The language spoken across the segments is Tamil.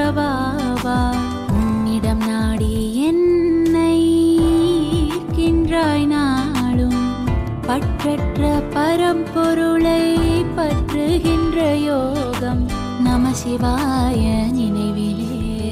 பாபா, உன்னிடம் நாடி என்னை ஈர்க்கின்றாய் நாளும். பற்றற்ற பரம்பொருளை பற்றுகின்ற யோகம் நம சிவாய நினைவிலே.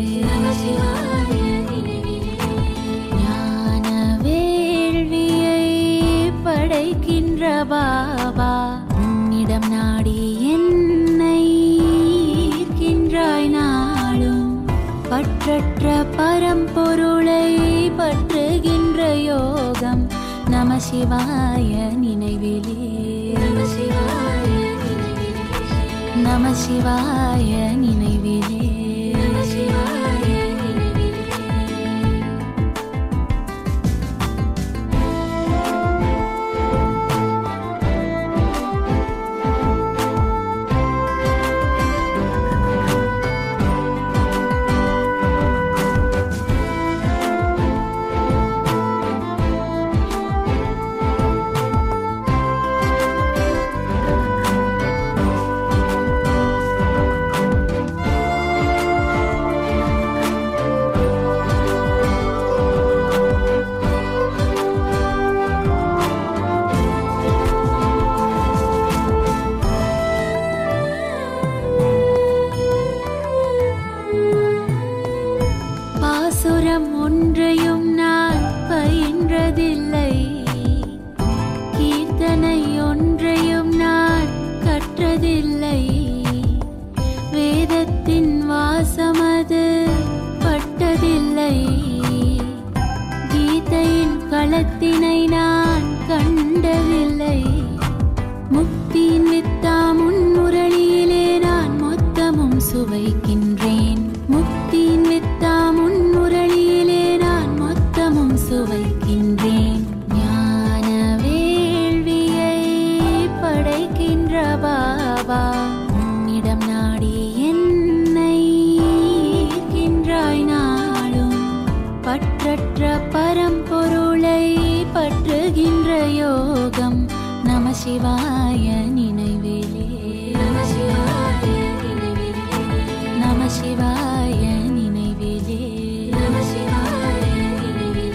ஞான வேள்வியை படைக்கின்ற பாபா, உன்னிடம் நாடி என்னை ஈர்க்கின்றாய் நாளும். பற்றற்ற பரம்பொருளை பற்றுகின்ற யோகம் நம சிவாய நினைவிலே. நம சிவாய நினைவிலே. பாசுரம் ஒன்றையும் நான் பயின்றதில்லை, கீர்த்தனை ஒன்றையும் நான் கற்றதில்லை. வேதத்தின் வாசமது பட்டதில்லை, கீதையின் களத்தினை நான் கண்டதில்லை. முக்தியின் வித்தாம் முன்முரளியிலே நான் மொத்தமும் சுவைக்கின்றேன். முக்தியின் வித்தாம் முன்முரளியிலே நான் மொத்தமும் சுவைக்கின்றேன். ஞான வேள்வியை படைக்கின்ற பாபா, உன்னிடம் நாடி என்னை ஈர்க்கின்றாய் நாளும். பற்றற்ற பரம்பொருளை பற்றுகின்ற யோகம் நம சிவாய நினைவிலே. நம சிவாய நினைவிலே. நம சிவாய நினைவிலே.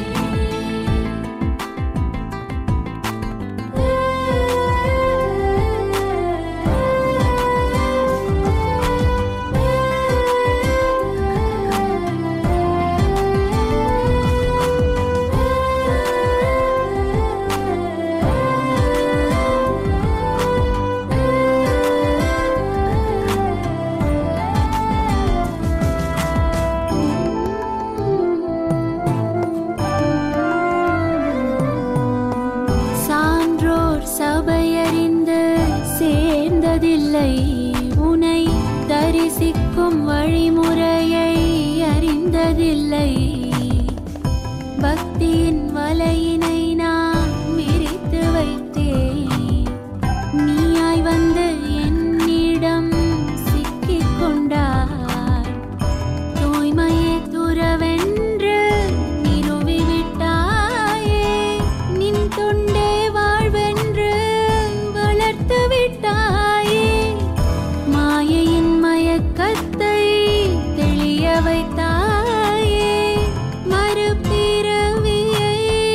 சபையறிந்து சேர்ந்ததில்லை, உனை தரிசிக்கும் வழிமுறையை அறிந்ததில்லை. பக்தியின் வலையினை நான் விரித்து வைத்தேன், நீயாய் வந்து என்னிடம் சிக்கிக் கொண்டாய். தூய்மையே துறவென்று நிறுவிவிட்டாயே, நின் தொண்டே வாழ்வென்று வளர்த்து விட்டாயே. மாயையின் மயக்கத்தை தெளிய வைத்தாயே, மறுபிறவியை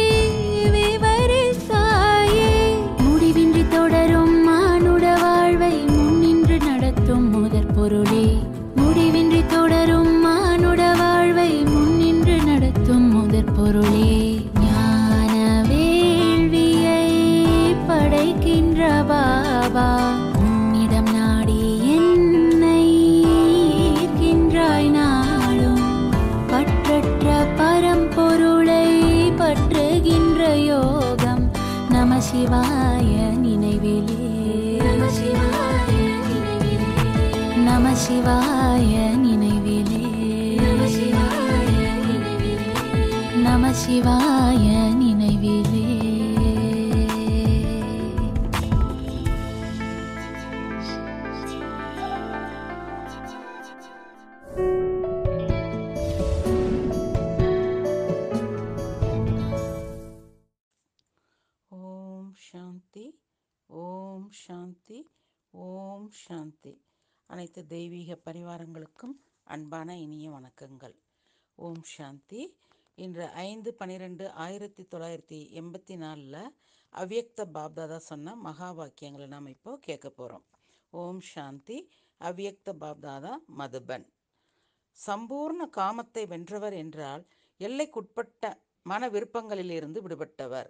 விவரித்தாயே. முடிவின்றி தொடரும் மானுட வாழ்வை முன்னின்று நடத்தும் முதற் பொருளே. முடிவின்றி தொடரும் மானுட வாழ்வை முன்னின்று நடத்தும் முதற் பொருளே. ஞான வேள்வியை படைக்கின்ற பாபா, உன்னிடம் நாடி என்னை ஈர்க்கின்றாய் நாளும். பற்றற்ற பரம்பொருளை பற்றுகின்ற யோகம் நம சிவாய நினைவிலே. நம சிவாய நினைவிலே. நம சிவாய நினைவிலே. ஓம் சாந்தி, ஓம் சாந்தி, ஓம் சாந்தி. அனைத்து தெய்வீக பரிவாரங்களுக்கும் அன்பான இனிய வணக்கங்கள். ஓம் சாந்தி. இன்று 5/12/1984 அவ்யக்த பாப்தாதா சொன்ன மகா வாக்கியங்களை நாம் இப்போ கேட்க போகிறோம். ஓம் சாந்தி. அவ்யக்த பாப்தாதா மதுபன். சம்பூர்ண காமத்தை வென்றவர் என்றால் எல்லைக்குட்பட்ட மன விருப்பங்களிலிருந்து விடுபட்டவர்.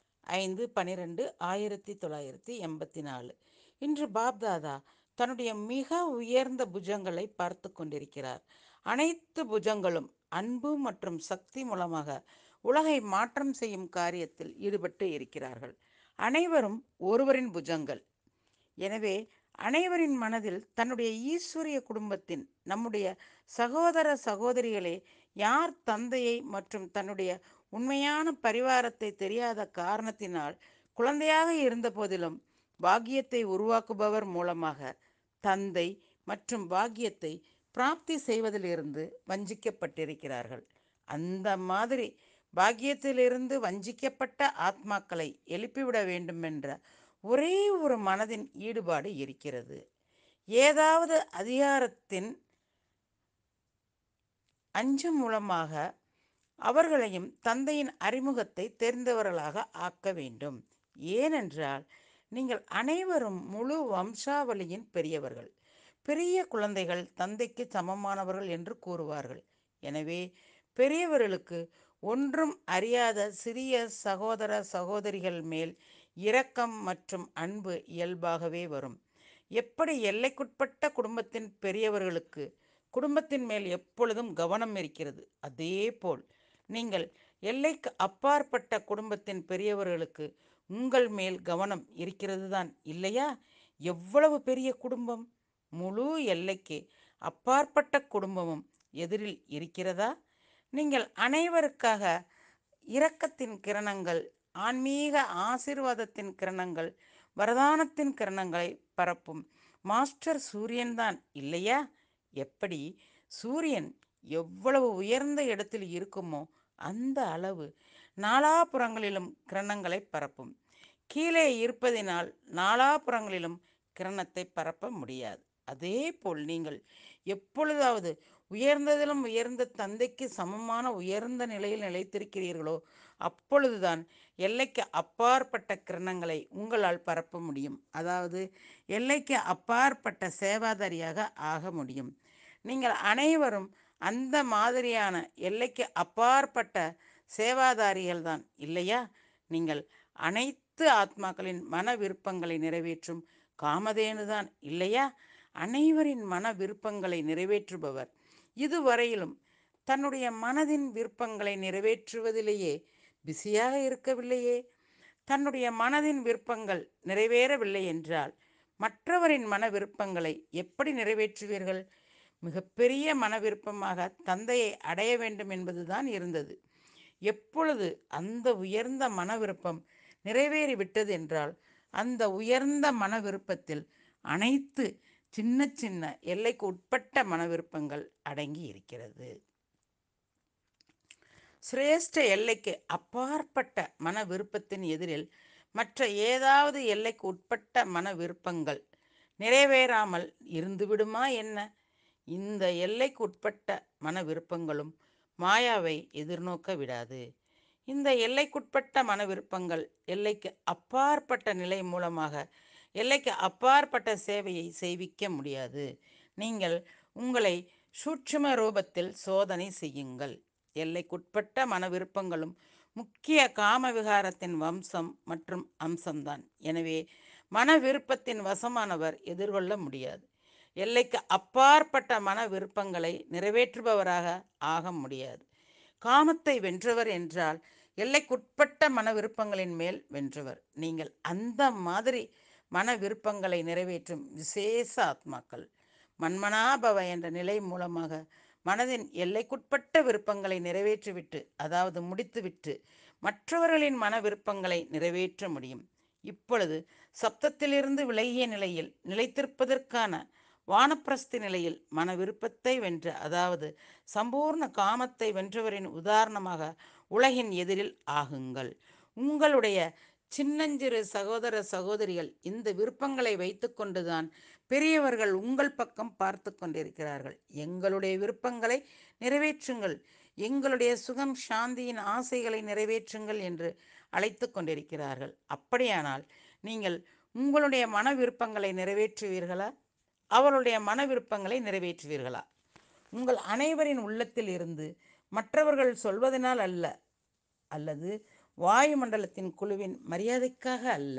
5/12/1984. இன்று பாப்தாதா தன்னுடைய மிக உயர்ந்த புஜங்களை பார்த்து கொண்டிருக்கிறார். அனைத்து புஜங்களும் அன்பு மற்றும் சக்தி மூலமாக உலகை மாற்றம் செய்யும் காரியத்தில் ஈடுபட்டு இருக்கிறார்கள். அனைவரும் ஒருவரின் புஜங்கள். எனவே அனைவரின் மனதில் தன்னுடைய ஈஸ்வரிய குடும்பத்தின் நம்முடைய சகோதர சகோதரிகளே யார் தந்தையை மற்றும் தன்னுடைய உண்மையான பரிவாரத்தை தெரியாத காரணத்தினால் குழந்தையாக இருந்த போதிலும் பாக்கியத்தை உருவாக்குபவர் மூலமாக தந்தை மற்றும் பாக்கியத்தை பிராப்தி செய்வதிலிருந்து வஞ்சிக்கப்பட்டிருக்கிறார்கள். அந்த மாதிரி பாக்கியத்திலிருந்து வஞ்சிக்கப்பட்ட ஆத்மாக்களை எழுப்பிவிட வேண்டும் என்ற ஒரே ஒரு மனதின் ஈடுபாடு இருக்கிறது. ஏதாவது அதிகாரத்தின் அஞ்சம் மூலமாக அவர்களையும் தந்தையின் அறிமுகத்தை தெரிந்தவர்களாக ஆக்க வேண்டும். ஏனென்றால் நீங்கள் அனைவரும் முழு வம்சாவளியின் பெரியவர்கள். பெரிய குழந்தைகள் தந்தைக்கு சமமானவர்கள் என்று கூறுவார்கள். எனவே பெரியவர்களுக்கு ஒன்றும் அறியாத சிறிய சகோதர சகோதரிகள் மேல் இரக்கம் மற்றும் அன்பு இயல்பாகவே வரும். எப்படி எல்லைக்குட்பட்ட குடும்பத்தின் பெரியவர்களுக்கு குடும்பத்தின் மேல் எப்பொழுதும் கவனம் இருக்கிறது, அதே போல் நீங்கள் எல்லைக்கு அப்பாற்பட்ட குடும்பத்தின் பெரியவர்களுக்கு உங்கள் மேல் கவனம் இருக்கிறது தான் இல்லையா? எவ்வளவு பெரிய குடும்பம்! முழு எல்லைக்கு அப்பாற்பட்ட குடும்பமும் எதிரில் இருக்கிறதா? நீங்கள் அனைவருக்காக இரக்கத்தின் கிரணங்கள், ஆன்மீக ஆசீர்வாதத்தின் கிரணங்கள், வரதானத்தின் கிரணங்களை பரப்பும் மாஸ்டர் சூரியன்தான் இல்லையா? எப்படி சூரியன் எவ்வளவு உயர்ந்த இடத்தில் இருக்குமோ அந்த அளவு நாலாபுறங்களிலும் கிரணங்களை பரப்பும். கீழே இருப்பதினால் நாலாபுறங்களிலும் கிரணத்தை பரப்ப முடியாது. அதே போல் நீங்கள் எப்பொழுதாவது உயர்ந்ததிலும் உயர்ந்த தந்தைக்கு சமமான உயர்ந்த நிலையில் நிலைத்திருக்கிறீர்களோ அப்பொழுதுதான் எல்லைக்கு அப்பாற்பட்ட கிரணங்களை உங்களால் பரப்ப முடியும். அதாவது எல்லைக்கு அப்பாற்பட்ட சேவாதாரியாக ஆக முடியும். நீங்கள் அனைவரும் அந்த மாதிரியான எல்லைக்கு அப்பாற்பட்ட சேவாதாரிகள் தான் இல்லையா? நீங்கள் அனைத்து ஆத்மாக்களின் மன விருப்பங்களை நிறைவேற்றும் காமதேனுதான் இல்லையா? அனைவரின் மன விருப்பங்களை நிறைவேற்றுபவர். இதுவரையிலும் தன்னுடைய மனதின் விருப்பங்களை நிறைவேற்றுவதிலேயே பிஸியாக இருக்கவில்லையே. தன்னுடைய மனதின் விருப்பங்கள் நிறைவேறவில்லை என்றால் மற்றவரின் மன விருப்பங்களை எப்படி நிறைவேற்றுவீர்கள்? மிகப்பெரிய மன விருப்பமாக தந்தையை அடைய வேண்டும் என்பதுதான் இருந்தது. எப்பொழுது அந்த உயர்ந்த மன விருப்பம் நிறைவேறிவிட்டது என்றால் அந்த உயர்ந்த மன விருப்பத்தில் அனைத்து சின்ன சின்ன எல்லைக்கு உட்பட்ட மன விருப்பங்கள் அடங்கி இருக்கிறது. சிரேஷ்ட எல்லைக்கு அப்பாற்பட்ட மன விருப்பத்தின் எதிரில் மற்ற ஏதாவது எல்லைக்கு உட்பட்ட மன விருப்பங்கள் நிறைவேறாமல் இருந்துவிடுமா என்ன? இந்த எல்லைக்கு உட்பட்ட மன விருப்பங்களும் மாயாவை எதிர்நோக்க விடாது. இந்த எல்லைக்குட்பட்ட மன விருப்பங்கள் எல்லைக்கு அப்பாற்பட்ட நிலை மூலமாக எல்லைக்கு அப்பாற்பட்ட சேவையை செய்விக்க முடியாது. நீங்கள் உங்களை சூட்சும ரூபத்தில் சோதனை செய்யுங்கள். எல்லைக்குட்பட்ட மன விருப்பங்களும் முக்கிய காம விகாரத்தின் வம்சம் மற்றும் அம்சம்தான். எனவே மன விருப்பத்தின் வசமானவர் எதிர்கொள்ள முடியாது. எல்லைக்கு அப்பாற்பட்ட மன விருப்பங்களை நிறைவேற்றுபவராக ஆக முடியாது. காமத்தை வென்றவர் என்றால் எல்லைக்குட்பட்ட மன விருப்பங்களின் மேல் வென்றவர். நீங்கள் அந்த மாதிரி மன விருப்பங்களை நிறைவேற்றும் விசேஷ ஆத்மாக்கள். மன்மனாபவ என்ற நிலை மூலமாக மனதின் எல்லைக்குட்பட்ட விருப்பங்களை நிறைவேற்றிவிட்டு, அதாவது முடித்துவிட்டு, மற்றவர்களின் மன விருப்பங்களை நிறைவேற்ற முடியும். இப்பொழுது சப்தத்திலிருந்து விலகிய நிலையில் நிலைத்திருப்பதற்கான வானப்பிரஸ்தி நிலையில் மன விருப்பத்தை வென்ற, அதாவது சம்பூர்ண காமத்தை வென்றவரின் உதாரணமாக உலகின் எதிரில் ஆகுங்கள். உங்களுடைய சின்னஞ்சிறு சகோதர சகோதரிகள் இந்த விருப்பங்களை வைத்துக்கொண்டுதான் பெரியவர்கள் உங்கள் பக்கம் பார்த்து கொண்டிருக்கிறார்கள். எங்களுடைய விருப்பங்களை நிறைவேற்றுங்கள், எங்களுடைய சுகம் சாந்தியின் ஆசைகளை நிறைவேற்றுங்கள் என்று அழைத்து கொண்டிருக்கிறார்கள். அப்படியானால் நீங்கள் உங்களுடைய மன விருப்பங்களை நிறைவேற்றுவீர்களா? அவருடைய மன விருப்பங்களை நிறைவேற்றுவீர்களா? உங்கள் அனைவரின் உள்ளத்தில் இருந்து மற்றவர்கள் சொல்வதனால் அல்ல, அல்லது வாயுமண்டலத்தின் குழுவின் மரியாதைக்காக அல்ல,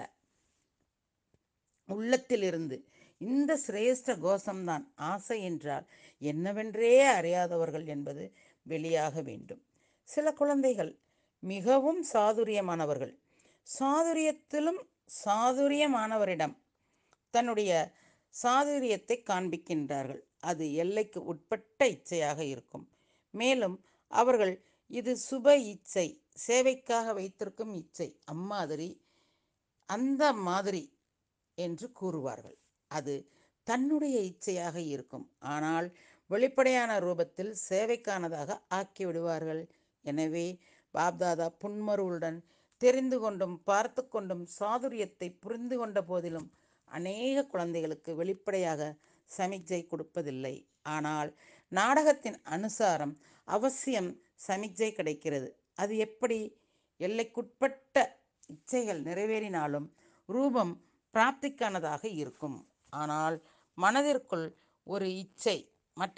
உள்ளத்திலிருந்து இந்த சிரேஷ்ட கோஷம்தான் ஆசை என்றால் என்னவென்றே அறியாதவர்கள் என்பது வெளியாக வேண்டும். சில குழந்தைகள் மிகவும் சாதுரியமானவர்கள். சாதுரியத்திலும் சாதுரியமானவரிடம் தன்னுடைய சாதுரியத்தை காண்பிக்கின்றார்கள். அது எல்லைக்கு உட்பட்ட இச்சையாக இருக்கும். மேலும் அவர்கள் இது சுப இச்சை, சேவைக்காக வைத்திருக்கும் இச்சை, அம்மாதிரி அந்த மாதிரி என்று கூறுவார்கள். அது தன்னுடைய இச்சையாக இருக்கும். ஆனால் வெளிப்படையான ரூபத்தில் சேவைக்கானதாக ஆக்கிவிடுவார்கள். எனவே பாப்தாதா புன்மருளுடன் தெரிந்து கொண்டும் பார்த்து கொண்டும் சாதுரியத்தை புரிந்து கொண்ட போதிலும் அநேக குழந்தைகளுக்கு வெளிப்படையாக சமிக்ஜை கொடுப்பதில்லை. ஆனால் நாடகத்தின் அனுசாரம் அவசியம் சமிக்ஜை கிடைக்கிறது. அது எப்படி? எல்லைக்குட்பட்ட இச்சைகள் நிறைவேறினாலும் ரூபம் பிராப்திக்கானதாக இருக்கும். ஆனால் மனதிற்குள் ஒரு இச்சை மற்ற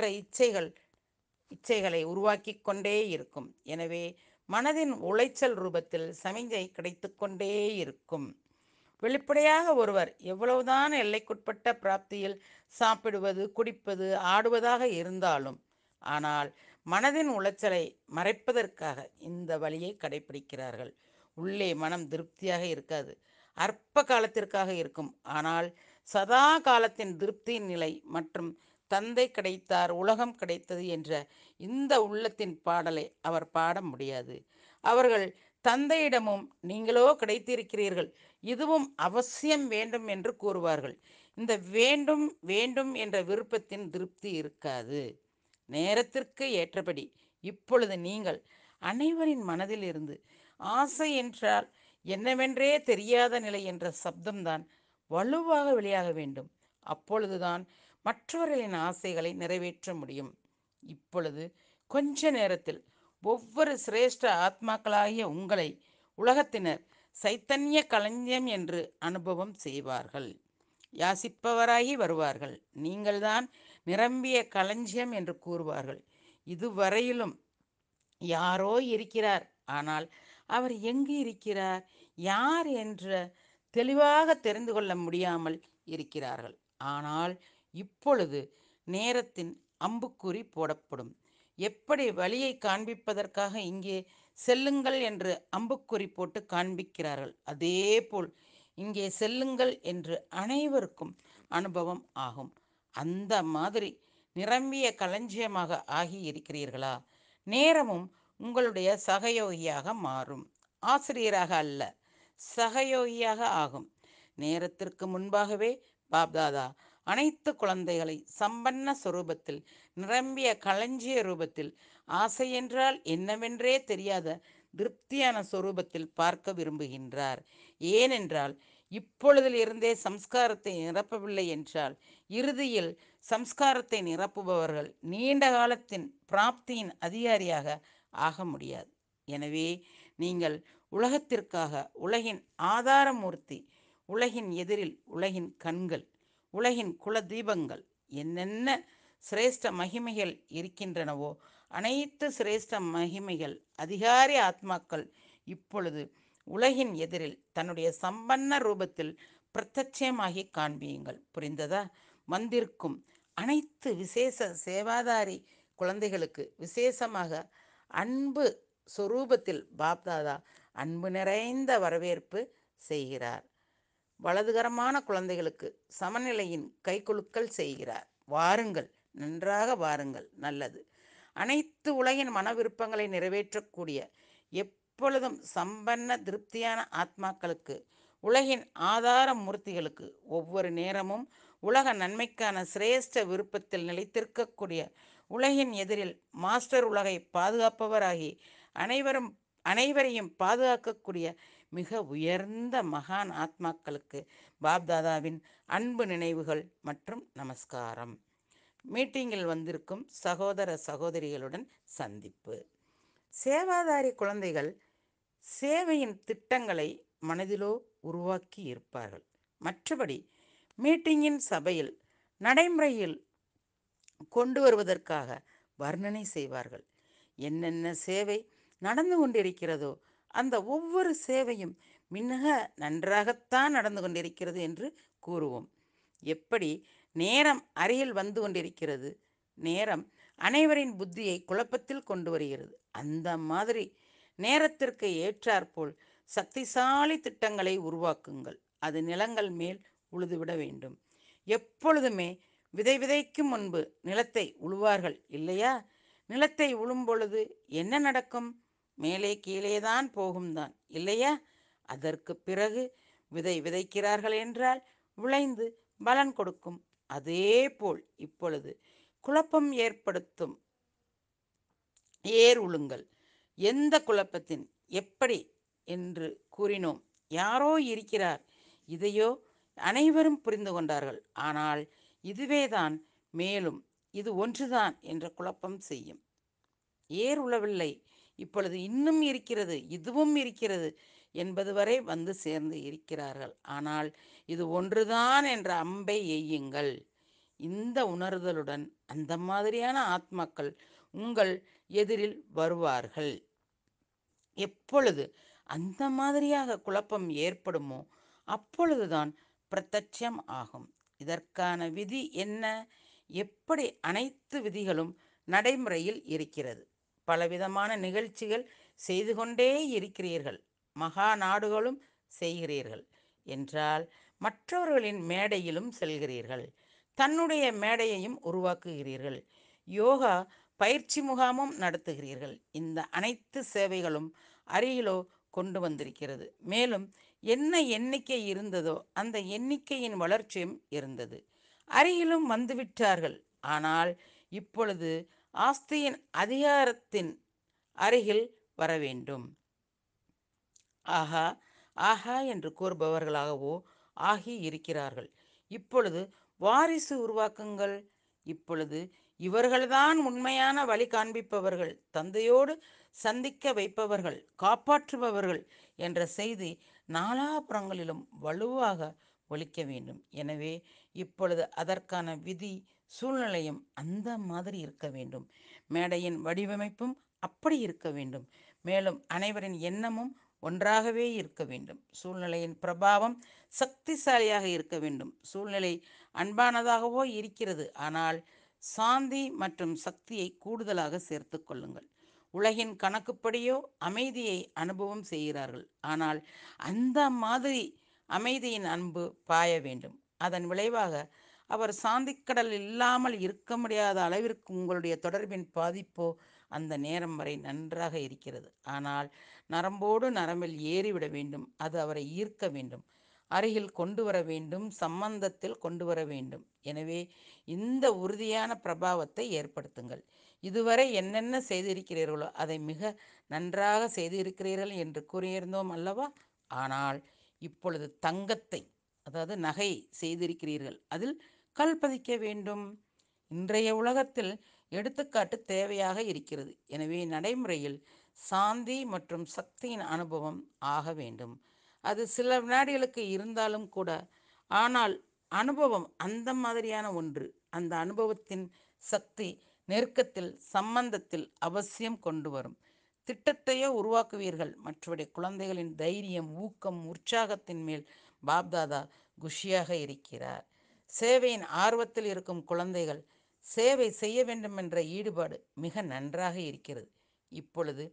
இச்சைகளை உருவாக்கி கொண்டே இருக்கும். எனவே மனதின் உளைச்சல் ரூபத்தில் சமிஞ்சை கிடைத்து கொண்டே இருக்கும். வெளிப்படையாக ஒருவர் எவ்வளவுதான் எல்லைக்குட்பட்ட பிராப்தியில் சாப்பிடுவது, குடிப்பது, ஆடுவதாக இருந்தாலும், ஆனால் மனதின் உளைச்சலை மறைப்பதற்காக இந்த வழியை கடைபிடிக்கிறார்கள். உள்ளே மனம் திருப்தியாக இருக்காது, அற்ப காலத்திற்காக இருக்கும். ஆனால் சதா காலத்தின் திருப்தியின் நிலை மற்றும் தந்தை கிடைத்தார், உலகம் கிடைத்தது என்ற இந்த உள்ளத்தின் பாடலை அவர் பாட முடியாது. அவர்கள் தந்தையிடமும் நீங்களோ கிடைத்திருக்கிறீர்கள், இதுவும் அவசியம் வேண்டும் என்று கூறுவார்கள். இந்த வேண்டும் வேண்டும் என்ற விருப்பத்தின் திருப்தி இருக்காது. நேரத்திற்கு ஏற்றபடி இப்பொழுது நீங்கள் அனைவரின் மனதில் இருந்து ஆசை என்றால் என்னவென்றே தெரியாத நிலை என்ற சப்தம்தான் வலுவாக வெளியாக வேண்டும். அப்பொழுதுதான் மற்றவர்களின் ஆசைகளை நிறைவேற்ற முடியும். இப்பொழுது கொஞ்ச நேரத்தில் ஒவ்வொரு சிரேஷ்ட ஆத்மாக்களாகிய உங்களை உலகத்தினர் சைத்தன்ய களஞ்சியம் என்று அனுபவம் செய்வார்கள். யாசிப்பவராகி வருவார்கள். நீங்கள்தான் நிரம்பிய களஞ்சியம் என்று கூறுவார்கள். இதுவரையிலும் யாரோ இருக்கிறார், ஆனால் அவர் எங்கு இருக்கிறார், யார் என்ற தெளிவாக தெரிந்து கொள்ள முடியாமல் இருக்கிறார்கள். ஆனால் இப்பொழுது நேரத்தின் அம்புக்குறி போடப்படும். எப்படி வழியை காண்பிப்பதற்காக இங்கே செல்லுங்கள் என்று அம்புக்குறி போட்டு காண்பிக்கிறார்கள், அதேபோல் இங்கே செல்லுங்கள் என்று அனைவருக்கும் அனுபவம் ஆகும். அந்த மாதிரி நிரம்பிய களஞ்சியமாக ஆகி இருக்கிறீர்களா? நேரமும் உங்களுடைய சகயோகியாக மாறும். ஆசிரியராக அல்ல, சகயோகியாக ஆகும். நேரத்திற்கு முன்பாகவே பாப்தாதா அனைத்து குழந்தைகளை சம்பன்ன சொரூபத்தில், நிரம்பிய களஞ்சிய ரூபத்தில், ஆசை என்றால் என்னவென்றே தெரியாத திருப்தியான சொரூபத்தில் பார்க்க விரும்புகின்றார். ஏனென்றால் இப்பொழுதில் இருந்தே சம்ஸ்காரத்தை நிரப்பவில்லை என்றால் இறுதியில் சம்ஸ்காரத்தை நிரப்புபவர்கள் நீண்ட காலத்தின் பிராப்தியின் அதிகாரியாக ஆக முடியாது. எனவே நீங்கள் உலகத்திற்காக உலகின் ஆதாரமூர்த்தி, உலகின் எதிரில் உலகின் கண்கள், உலகின் குல தீபங்கள், என்னென்ன சிரேஷ்ட மகிமைகள் இருக்கின்றனவோ அனைத்து சிரேஷ்ட மகிமைகள் அதிகாரி ஆத்மாக்கள் இப்பொழுது உலகின் எதிரில் தன்னுடைய சம்பன்ன ரூபத்தில் பிரத்யட்சமாகி காண்பியுங்கள். புரிந்ததா? வந்திருக்கும் அனைத்து விசேஷ சேவாதாரி குழந்தைகளுக்கு விசேஷமாக அன்பு சொரூபத்தில் பாப்தாதா அன்பு நிறைந்த வரவேற்பு செய்கிறார். வலதுகரமான குழந்தைகளுக்கு சமநிலையின் கைக்குலுக்கல் செய்கிறார். வாருங்கள், நன்றாக வாருங்கள், நல்லது. அனைத்து உலகின் மன விருப்பங்களை நிறைவேற்றக்கூடிய எப்பொழுதும் சம்பன்ன திருப்தியான ஆத்மாக்களுக்கு, உலகின் ஆதார மூர்த்திகளுக்கு, ஒவ்வொரு நேரமும் உலக நன்மைக்கான சிரேஷ்ட விருப்பத்தில் நிலைத்திருக்கக்கூடிய, உலகின் எதிரில் மாஸ்டர் உலகை பாதுகாப்பவராகி அனைவரையும் பாதுகாக்கக்கூடிய மிக உயர்ந்த மகான் ஆத்மாக்களுக்கு பாப்தாதாவின் அன்பு நினைவுகள் மற்றும் நமஸ்காரம். மீட்டிங்கில் வந்திருக்கும் சகோதர சகோதரிகளுடன் சந்திப்பு. சேவாதாரி குழந்தைகள் சேவையின் திட்டங்களை மனதிலோ உருவாக்கி இருப்பார்கள். மற்றபடி மீட்டிங்கின் சபையில் நடைமுறையில் கொண்டு வருவதற்காக வர்ணனை செய்வார்கள். என்னென்ன சேவை நடந்து கொண்டிருக்கிறதோ அந்த ஒவ்வொரு சேவையும் மிக நன்றாகத்தான் நடந்து கொண்டிருக்கிறது என்று கூறுவோம். எப்படி நேரம் அருகில் வந்து கொண்டிருக்கிறது, நேரம் அனைவரின் புத்தியை குழப்பத்தில் கொண்டு வருகிறது. அந்த மாதிரி நேரத்திற்கு ஏற்றாற்போல் சக்திசாலி திட்டங்களை உருவாக்குங்கள். அது நிலங்கள் மேல் உழுதுவிட வேண்டும். எப்பொழுதுமே விதை விதைக்கும் முன்பு நிலத்தை உழுவார்கள் இல்லையா? நிலத்தை உழும் பொழுது என்ன நடக்கும்? மேலே கீழேதான் போகும்தான் இல்லையா? அதற்கு பிறகு விதை விதைக்கிறார்கள் என்றால் விளைந்து பலன் கொடுக்கும். அதே போல் இப்பொழுது குழப்பம் ஏற்படுத்தும் ஏர் உழுங்கள். எந்த குழப்பத்தின் எப்படி என்று கூறினோம். யாரோ இருக்கிறார், இதையோ அனைவரும் புரிந்து கொண்டார்கள். ஆனால் இதுவேதான், மேலும் இது ஒன்றுதான் என்ற குழப்பம் செய்யும். ஏர் உழவில்லை, இப்பொழுது இன்னும் இருக்கிறது, இதுவும் இருக்கிறது என்பது வரை வந்து சேர்ந்து இருக்கிறார்கள். ஆனால் இது ஒன்றுதான் என்ற அம்பை எய்யுங்கள். இந்த உணர்தலுடன் அந்த மாதிரியான ஆத்மாக்கள் உங்கள் எதிரில் வருவார்கள். எப்பொழுது அந்த மாதிரியாக குழப்பம் ஏற்படுமோ அப்பொழுதுதான் பிரத்யட்சம் ஆகும். இதற்கான விதி என்ன? எப்படி அனைத்து விதிகளும் நடைமுறையில் இருக்கிறது. பலவிதமான நிகழ்ச்சிகள் செய்து கொண்டே இருக்கிறீர்கள். மகா நாடுகளும் செய்கிறீர்கள் என்றால் மற்றவர்களின் மேடையிலும் செல்கிறீர்கள். தன்னுடைய மேடையையும் உருவாக்குகிறீர்கள். யோகா பயிற்சி முகாமும் நடத்துகிறீர்கள். இந்த அனைத்து சேவைகளும் அருகிலோ கொண்டு வந்திருக்கிறது. மேலும் என்ன எண்ணிக்கை இருந்ததோ அந்த எண்ணிக்கையின் வளர்ச்சியும் இருந்தது. அருகிலும் வந்துவிட்டார்கள். ஆனால் இப்பொழுது ஆஸ்தியின் அதிகாரத்தின் அருகில் வர வேண்டும். ஆஹா ஆஹா என்று கூறுபவர்களாகவோ ஆகி இருக்கிறார்கள். இப்பொழுது வாரிசு உருவாக்குங்கள். இப்பொழுது இவர்கள்தான் உண்மையான வழி காண்பிப்பவர்கள், தந்தையோடு சந்திக்க வைப்பவர்கள், காப்பாற்றுபவர்கள் என்ற செய்தி நாலாபுறங்களிலும் வலுவாக ஒலிக்க வேண்டும். எனவே இப்பொழுது அதற்கான விதி சூழ்நிலையும் அந்த மாதிரி இருக்க வேண்டும். மேடையின் வடிவமைப்பும் அப்படி இருக்க வேண்டும். மேலும் அனைவரின் எண்ணமும் ஒன்றாகவே இருக்க வேண்டும். சூழ்நிலையின் பிரபாவம் சக்திசாலியாக இருக்க வேண்டும். சூழ்நிலை அன்பானதாகவோ இருக்கிறது, ஆனால் சாந்தி மற்றும் சக்தியை கூடுதலாக சேர்த்து கொள்ளுங்கள். உலகின் கணக்குப்படியோ அமைதியை அனுபவம் செய்கிறார்கள். ஆனால் அந்த மாதிரி அமைதியின் அன்பு பாய வேண்டும். அதன் விளைவாக அவர் சாந்திக்கடல் இல்லாமல் இருக்க முடியாத அளவிற்கு உங்களுடைய தொடர்பின் பாதிப்போ அந்த நேரம் வரை நன்றாக இருக்கிறது. ஆனால் நரம்போடு நரம்பில் ஏறிவிட வேண்டும். அது அவரை ஈர்க்க வேண்டும், அருகில் கொண்டு வர வேண்டும், சம்பந்தத்தில் கொண்டு வர வேண்டும். எனவே இந்த உறுதியான பிரபாவத்தை ஏற்படுத்துங்கள். இதுவரை என்னென்ன செய்திருக்கிறீர்களோ அதை மிக நன்றாக செய்திருக்கிறீர்கள் என்று கூறியிருந்தோம் அல்லவா? ஆனால் இப்பொழுது தங்கத்தை, அதாவது நகை செய்திருக்கிறீர்கள், அதில் கல் பதிக்க வேண்டும். இன்றைய உலகத்தில் எடுத்துக்காட்டு தேவையாக இருக்கிறது. எனவே நடைமுறையில் சாந்தி மற்றும் சக்தியின் அனுபவம் ஆக வேண்டும். அது சில வினாடிகளுக்கு இருந்தாலும் கூட, ஆனால் அனுபவம் அந்த மாதிரியான ஒன்று. அந்த அனுபவத்தின் சக்தி நெருக்கத்தில், சம்பந்தத்தில் அவசியம் கொண்டு வரும். திட்டத்தையோ உருவாக்குவீர்கள். மற்றவருடைய குழந்தைகளின் தைரியம், ஊக்கம், உற்சாகத்தின் மேல் பாப்தாதா குஷியாக இருக்கிறார். சேவையின் ஆர்வத்தில் இருக்கும் குழந்தைகள் சேவை செய்ய வேண்டும் என்ற ஈடுபாடு மிக நன்றாக இருக்கிறது. இப்பொழுது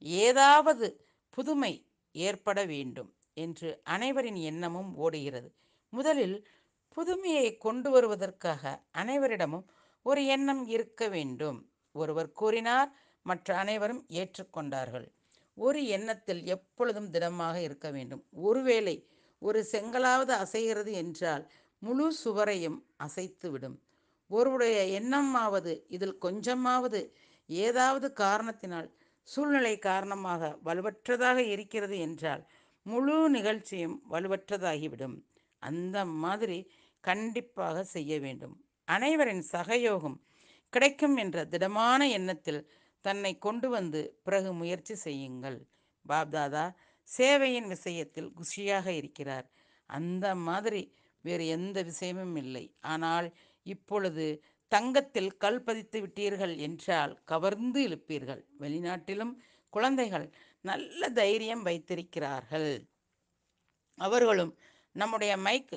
ஏதாவது புதுமை ஏற்பட வேண்டும் என்று அனைவரின் எண்ணமும் ஓடுகிறது. முதலில் புதுமையை கொண்டு வருவதற்காக அனைவரிடமும் ஒரு எண்ணம் இருக்க வேண்டும். ஒருவர் கூறினார், மற்ற அனைவரும் ஏற்றுக்கொண்டார்கள். ஒரு எண்ணத்தில் எப்பொழுதும் திடமாக இருக்க வேண்டும். ஒருவேளை ஒரு செங்கலாவது அசைகிறது என்றால் முழு சுவரையும் அசைத்துவிடும். ஒருவருடைய எண்ணமாவது இதில் கொஞ்சமாவது ஏதாவது காரணத்தினால், சூழ்நிலை காரணமாக வலுவற்றதாக இருக்கிறது என்றால் முழு நிகழ்ச்சியும் வலுவற்றதாகிவிடும். அந்த மாதிரி கண்டிப்பாக செய்ய வேண்டும். அனைவரின் சகயோகம் கிடைக்கும் என்ற திடமான எண்ணத்தில் தன்னை கொண்டு வந்து பிறகு முயற்சி செய்யுங்கள். பாப்தாதா சேவையின் விஷயத்தில் குஷியாக இருக்கிறார். அந்த மாதிரி வேறு எந்த விஷயமும் இல்லை. ஆனால் இப்பொழுது தங்கத்தில் கல் பதித்து விட்டீர்கள் என்றால் கவர்ந்து இழுப்பீர்கள். வெளிநாட்டிலும் குழந்தைகள் நல்ல தைரியம் வைத்திருக்கிறார்கள். அவர்களும் நம்முடைய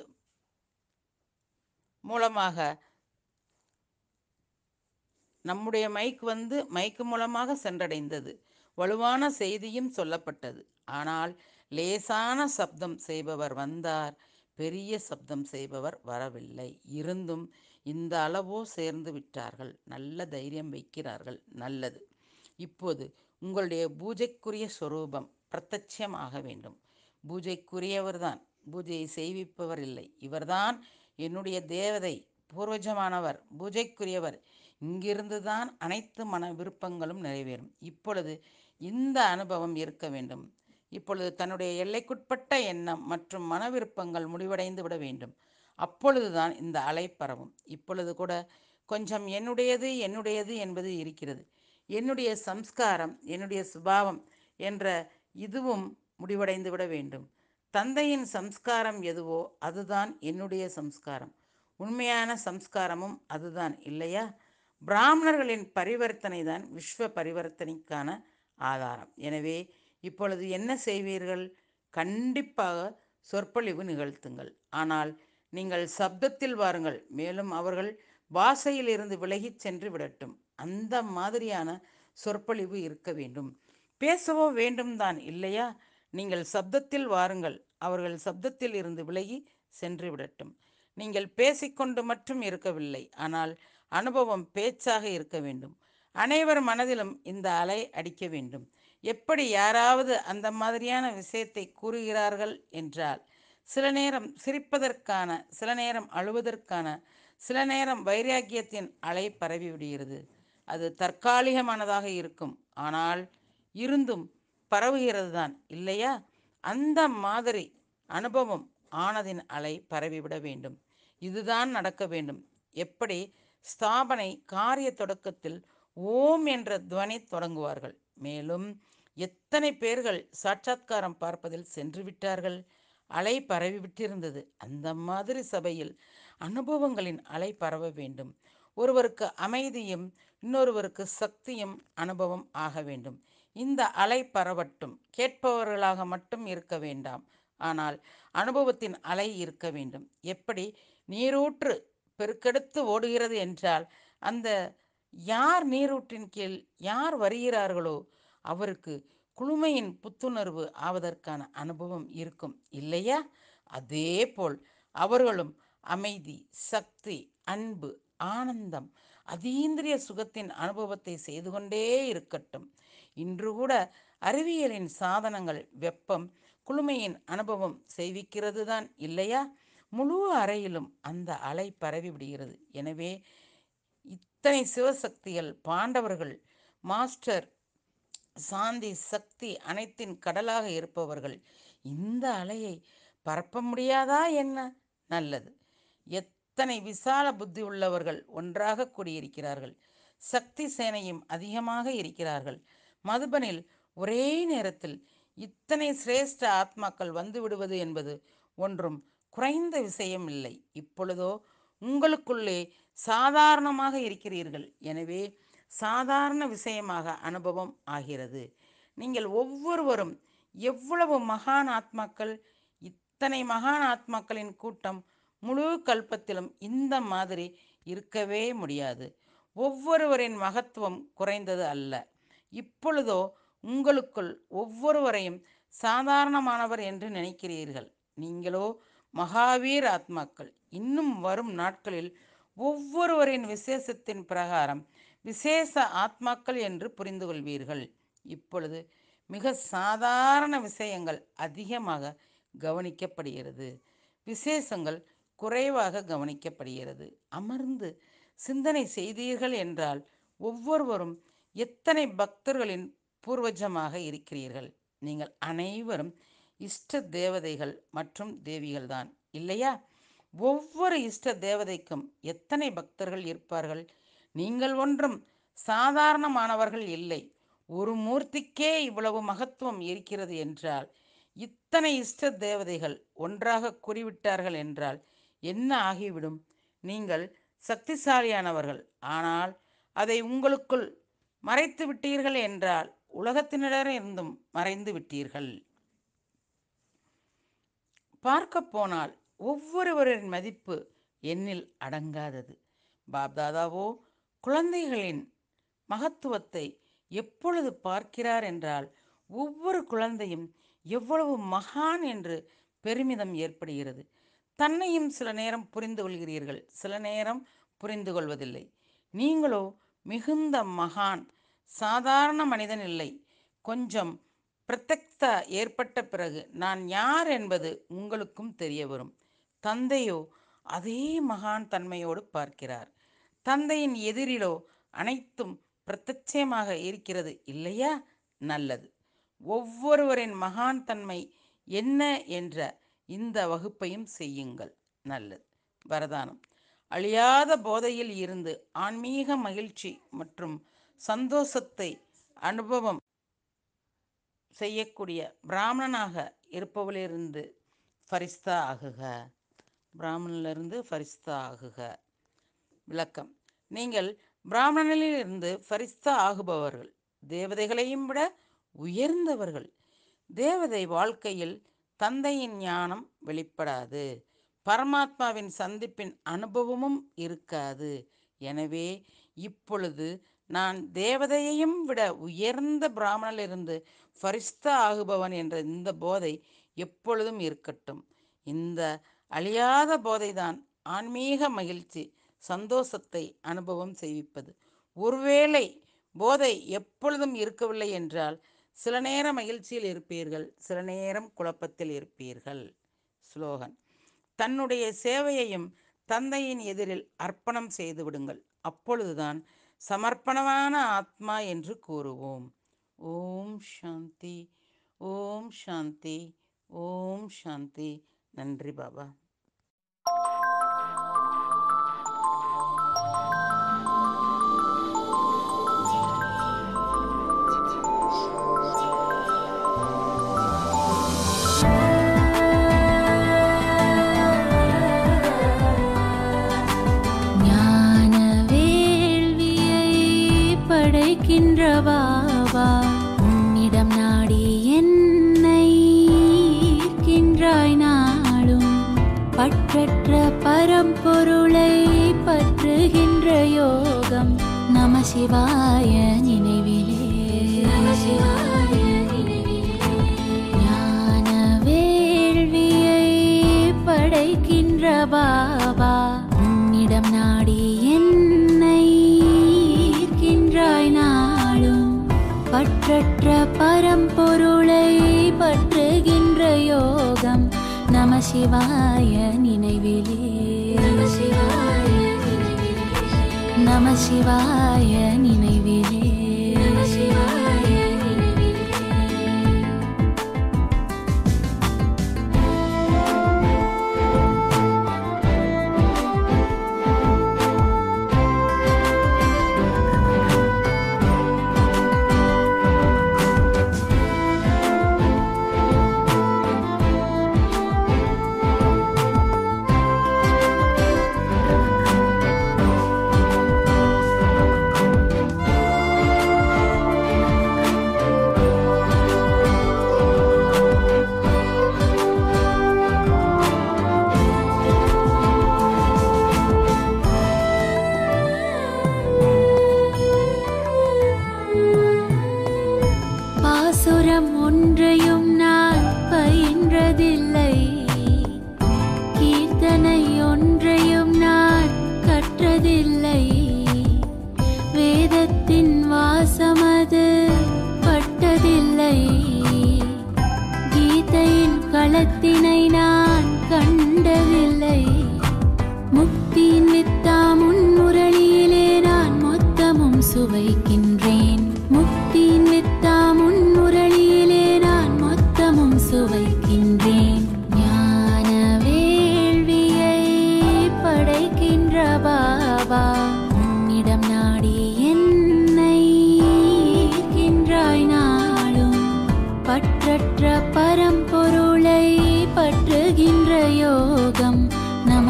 மூலமாக மைக்கு மூலமாக சென்றடைந்தது. வலுவான செய்தியும் சொல்லப்பட்டது. ஆனால் லேசான சப்தம் செய்பவர் வந்தார், பெரிய சப்தம் செய்பவர் வரவில்லை. இருந்தும் இந்த அளவோ சேர்ந்து விட்டார்கள். நல்ல தைரியம் வைக்கிறார்கள். நல்லது. இப்போது உங்களுடைய பூஜைக்குரிய சொரூபம் பிரத்யட்சமாக வேண்டும். பூஜைக்குரியவர்தான், பூஜையை செய்விப்பவர் இல்லை. இவர்தான் என்னுடைய தேவதை, பூர்வஜமானவர், பூஜைக்குரியவர். இங்கிருந்துதான் அனைத்து மன விருப்பங்களும் நிறைவேறும். இப்பொழுது இந்த அனுபவம் இருக்க வேண்டும். இப்பொழுது தன்னுடைய எல்லைக்குட்பட்ட எண்ணம் மற்றும் மன விருப்பங்கள் முடிவடைந்து விட வேண்டும். அப்பொழுதுதான் இந்த அலை பரவும். இப்பொழுது கூட கொஞ்சம் என்னுடையது என்னுடையது என்பது இருக்கிறது. என்னுடைய சம்ஸ்காரம், என்னுடைய சுபாவம் என்ற இதுவும் முடிவடைந்து விட வேண்டும். தந்தையின் சம்ஸ்காரம் எதுவோ அதுதான் என்னுடைய சம்ஸ்காரம். உண்மையான சம்ஸ்காரமும் அதுதான் இல்லையா? பிராமணர்களின் பரிவர்த்தனை தான் விஸ்வ பரிவர்த்தனைக்கான ஆதாரம். எனவே இப்பொழுது என்ன செய்வீர்கள்? கண்டிப்பாக சொற்பொழிவு நிகழ்த்துங்கள். ஆனால் நீங்கள் சப்தத்தில் வாருங்கள். மேலும் அவர்கள் வாசையில் இருந்து விலகிச் சென்று விடட்டும். அந்த மாதிரியான சொற்பொழிவு இருக்க வேண்டும். பேசவோ வேண்டும் தான் இல்லையா? நீங்கள் சப்தத்தில் வாருங்கள். அவர்கள் சப்தத்தில் இருந்து விலகி சென்று விடட்டும். நீங்கள் பேசிக்கொண்டு மட்டும் இருக்கவில்லை, ஆனால் அனுபவம் பேச்சாக இருக்க வேண்டும். அனைவர் மனதிலும் இந்த அலை அடிக்க வேண்டும். எப்படி யாராவது அந்த மாதிரியான விஷயத்தை கூறுகிறார்கள் என்றால், சில நேரம் சிரிப்பதற்கான, சில நேரம் அழுவதற்கான, சில நேரம் வைராக்கியத்தின் அலை பரவிவிடுகிறது. அது தற்காலிகமானதாக இருக்கும், ஆனால் இருந்தும் பரவுகிறது தான் இல்லையா? அந்த மாதிரி அனுபவம் ஆனதின் அலை பரவிவிட வேண்டும். இதுதான் நடக்க வேண்டும். எப்படி ஸ்தாபனை காரிய தொடக்கத்தில் ஓம் என்ற துவனி தொடங்குவார்கள். மேலும் எத்தனை பேர்கள் சாட்சாத்காரம் பார்ப்பதில் சென்று விட்டார்கள். அலை பரவிவிட்டிருந்தது. அந்த மாதிரி சபையில் அனுபவங்களின் அலை பரவ வேண்டும். ஒருவருக்கு அமைதியும் இன்னொருவருக்கு சக்தியும் அனுபவம் ஆக வேண்டும். இந்த அலை பரவட்டும். கேட்பவர்களாக மட்டும் இருக்க வேண்டாம், ஆனால் அனுபவத்தின் அலை இருக்க வேண்டும். எப்படி நீரூற்று பெருக்கெடுத்து ஓடுகிறது என்றால், அந்த யார் நீரூற்றின் கீழ் யார் வருகிறார்களோ அவருக்கு குளுமையின் புத்துணர்வு ஆவதற்கான அனுபவம் இருக்கும் இல்லையா? அதே போல் அவர்களும் அமைதி, சக்தி, அன்பு, ஆனந்தம், அதீந்திரிய சுகத்தின் அனுபவத்தை செய்து கொண்டே இருக்கட்டும். இன்று கூட அறிவியலின் சாதனங்கள் வெப்பம், குளுமையின் அனுபவம் செய்விக்கிறது தான் இல்லையா? முழு அறையிலும் அந்த அலை பரவி விடுகிறது. எனவே இத்தனை சிவசக்திகள், பாண்டவர்கள், மாஸ்டர், சாந்தி, சக்தி அனைத்தின் கடலாக இருப்பவர்கள் இந்த அலையை பரப்ப முடியாதா என்ன? நல்லது. எத்தனை விசால புத்தி உள்ளவர்கள் ஒன்றாக கூடியிருக்கிறார்கள். சக்தி சேனையும் அதிகமாக இருக்கிறார்கள். மதுபனில் ஒரே நேரத்தில் இத்தனை சிரேஷ்ட ஆத்மாக்கள் வந்து விடுவது என்பது ஒன்றும் குறைந்த விஷயம் இல்லை. இப்பொழுதோ உங்களுக்குள்ளே சாதாரணமாக இருக்கிறீர்கள். எனவே சாதாரண விஷயமாக அனுபவம் ஆகிறது. நீங்கள் ஒவ்வொருவரும் எவ்வளவு மகான் ஆத்மாக்கள்! இத்தனை மகான் ஆத்மாக்களின் கூட்டம் முழு கல்பத்திலும் இந்த மாதிரி இருக்கவே முடியாது. ஒவ்வொருவரின் மகத்துவம் குறைந்தது அல்ல. இப்பொழுதோ உங்களுக்குள் ஒவ்வொருவரையும் சாதாரணமானவர் என்று நினைக்கிறீர்கள். நீங்களோ மகாவீர் ஆத்மாக்கள். இன்னும் வரும் நாட்களில் ஒவ்வொருவரின் விசேஷத்தின் பிரகாரம் விசேஷ ஆத்மாக்கள் என்று புரிந்து கொள்வீர்கள். இப்பொழுது மிக சாதாரண விஷயங்கள் அதிகமாக கவனிக்கப்படுகிறது, விசேஷங்கள் குறைவாக கவனிக்கப்படுகிறது. அமர்ந்து சிந்தனை செய்தீர்கள் என்றால் ஒவ்வொருவரும் எத்தனை பக்தர்களின் பூர்வஜமாக இருக்கிறீர்கள். நீங்கள் அனைவரும் இஷ்ட தேவதைகள் மற்றும் தேவிகள் தான் இல்லையா? ஒவ்வொரு இஷ்ட தேவதைக்கும் எத்தனை பக்தர்கள் இருப்பார்கள்? நீங்கள் ஒன்றும் சாதாரணமானவர்கள் இல்லை. ஒரு மூர்த்திக்கே இவ்வளவு மகத்துவம் இருக்கிறது என்றால், இத்தனை இஷ்ட தேவதைகள் ஒன்றாக கூறிவிட்டார்கள் என்றால் என்ன ஆகிவிடும்? நீங்கள் சக்திசாலியானவர்கள், ஆனால் அதை உங்களுக்குள் மறைத்து விட்டீர்கள் என்றால் உலகத்தினரிடமிருந்தும் மறைந்து விட்டீர்கள். பார்க்க போனால் ஒவ்வொருவரின் மதிப்பு எண்ணில் அடங்காதது. பாப்தாதாவோ குழந்தைகளின் மகத்துவத்தை எப்பொழுது பார்க்கிறார் என்றால், ஒவ்வொரு குழந்தையும் எவ்வளவு மகான் என்று பெருமிதம் ஏற்படுகிறது. தன்னையும் சில நேரம் புரிந்து கொள்கிறீர்கள், சில நேரம் புரிந்து கொள்வதில்லை. நீங்களோ மிகுந்த மகான், சாதாரண மனிதன் இல்லை. கொஞ்சம் பிரத்யக்தா ஏற்பட்ட பிறகு நான் யார் என்பது உங்களுக்கும் தெரிய வரும். தந்தையோ அதே மகான் தன்மையோடு பார்க்கிறார். தந்தையின் எதிரிலோ அனைத்தும் பிரத்யட்சமாக இருக்கிறது இல்லையா? நல்லது. ஒவ்வொருவரின் மகான் தன்மை என்ன என்ற இந்த வகுப்பையும் செய்யுங்கள். நல்லது. வரதானம்: அழியாத போதையில் இருந்து ஆன்மீக மகிழ்ச்சி மற்றும் சந்தோஷத்தை அனுபவம் செய்யக்கூடிய பிராமணனாக இருப்பவளிலிருந்து ஃபரிஸ்தா ஆகுக. பிராமணனிலிருந்து ஃபரிஸ்தா ஆகுக. விளக்கம்: நீங்கள் பிராமணனிலிருந்து ஃபரிஸ்தா ஆகுபவர்கள். தேவதைகளையும் விட உயர்ந்தவர்கள். தேவதை வாழ்க்கையில் தந்தையின் ஞானம் வெளிப்படாது, பரமாத்மாவின் சந்திப்பின் அனுபவமும் இருக்காது. எனவே இப்பொழுது நான் தேவதையையும் விட உயர்ந்த பிராமணனிலிருந்து ஃபரிஸ்தா ஆகுபவன் என்ற இந்த போதை எப்பொழுதும் இருக்கட்டும். இந்த அழியாத போதைதான் ஆன்மீக மகிழ்ச்சி சந்தோஷத்தை அனுபவம் செய்விப்பது. ஒருவேளை போதை எப்பொழுதும் இருக்கவில்லை என்றால் சில நேரம் மகிழ்ச்சியில் இருப்பீர்கள், சில நேரம் குழப்பத்தில் இருப்பீர்கள். ஸ்லோகன்: தன்னுடைய சேவையையும் தந்தையின் எதிரில் அர்ப்பணம் செய்து விடுங்கள். அப்பொழுதுதான் சமர்ப்பணமான ஆத்மா என்று கூறுவோம். ஓம் சாந்தி, ஓம் சாந்தி, ஓம் சாந்தி. நன்றி பாபா. படைக்கின்ற பாபா, உன்னிடம் நாடி என்னை ஈர்க்கின்றாய் நாளும். பற்றற்ற பரம்பொருளை பற்றுகின்ற யோகம் நம சிவாய நினைவிலே. ஞான வேள்வியை படைக்கின்ற பாபா, உன்னிடம் நாடி என்னை நாளும். பற்றற்ற பரம்பொருளை பற்றுகின்ற யோகம் நம சிவாய நினைவிலே. நம சிவாய நினைவிலே.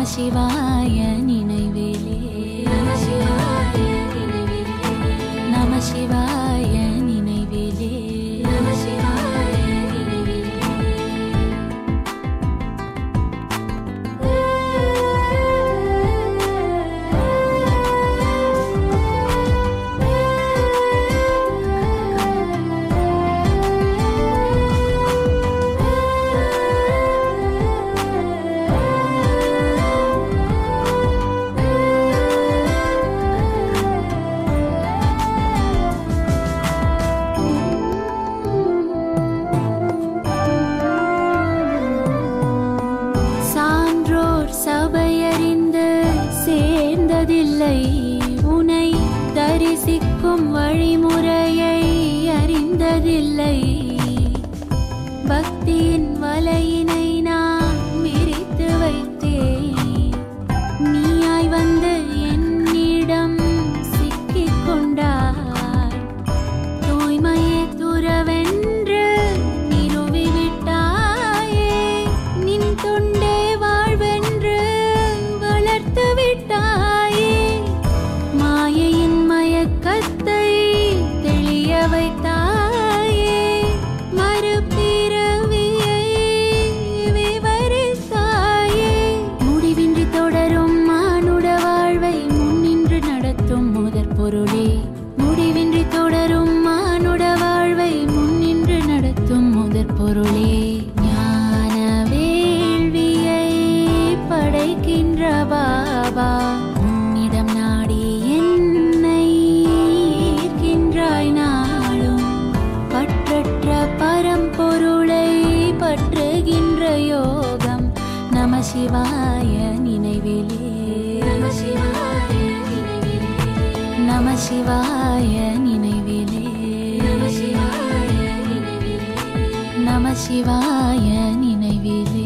சிவாய நினைவிலே நம சிவாய நினைவிலே உனை தரிசிக்கும் வழிமுறையை அறிந்ததில்லை. பக்தியின் வலையினை நான் விரித்து வைத்தேன். நீயாய் வந்து என்னிடம் சிக்கிக் கொண்டாய். தூய்மையே துறவென்று நிறுவிவிட்டாயே. நின் தொண்டே வாழ்வென்று வளர்த்து விட்டாயே. மாயையின் மயக்கத்தை தெளிய வைத்தாயே. மறுபிறவியை விவரித்தாயே. முடிவின்றி தொடரும் மானுட வாழ்வை முன்னின்று நடத்தும் முதற் பொருளே. முடிவின்றி தொடரும் மானுட வாழ்வை முன்னின்று நடத்தும் முதற் பொருளே. ஞான வேள்வியை படைக்கின்ற பாபா உன்னிடம் நாடி என்னை ஈர்க்கின்றாய் நாளும். பற்றற்ற பரம்பொருளை பற்றுகின்ற யோகம் நம சிவாய நினைவிலே நம சிவாய நினைவிலே நம சிவாய நினைவிலே.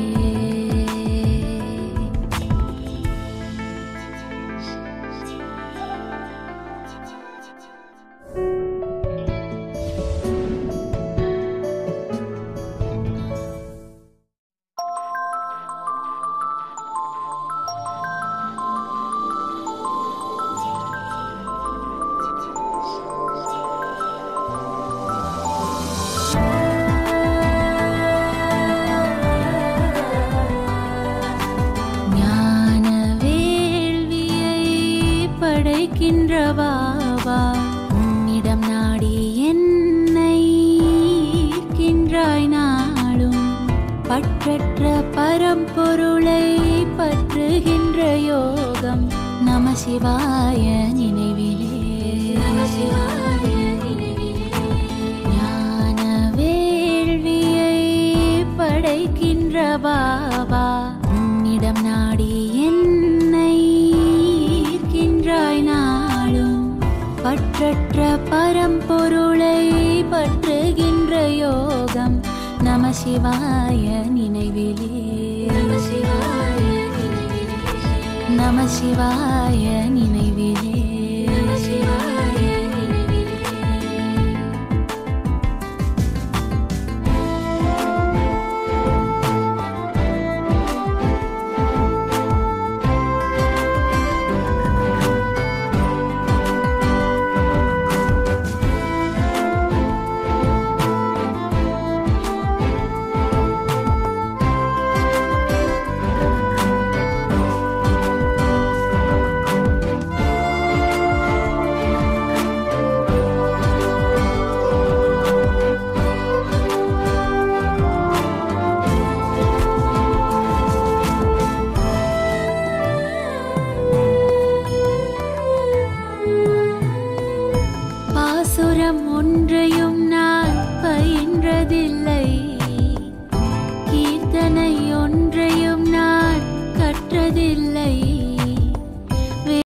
படைக்கின்ற பாபா உன்னிடம் நாடி என்னை ஈர்க்கின்றாய் நாளும். பற்றற்ற பரம்பொருளை பற்றுகின்ற யோகம் நம சிவாய நினைவிலே ஞான வேள்வியை படைக்கின்ற பாபா உன்னிடம் நாடி என்னை ஈர்க்கின்றாய் நாளும். பற்றற்ற பரம்பொருளை பற்றுகின்ற யோகம் நம சிவாய நினைவிலே நம சிவாய நினைவிலே. பாசுரம் ஒன்றையும் நான் பயின்றதில்லை. கீர்த்தனை ஒன்றையும் நான் கற்றதில்லை.